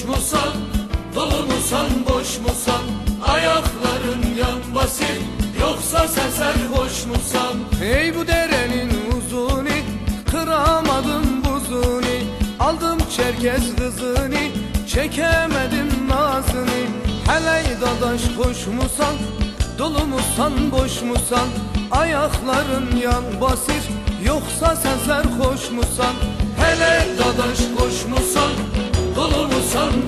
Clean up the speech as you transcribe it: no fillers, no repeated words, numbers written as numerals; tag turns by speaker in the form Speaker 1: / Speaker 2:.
Speaker 1: musan, dolu musan, boş musan? Ayakların yan basır, yoksa sen serhoş musan?
Speaker 2: Ey bu derenin uzunu, kıramadım buzunu. Aldım Çerkez kızını, çekemedim nazını. Hele dadaş hoş musan, dolu musan, boş musan? Ayakların yan basır, yoksa sen serhoş musan?
Speaker 1: Hele dadaş hoş musan, dolu musan,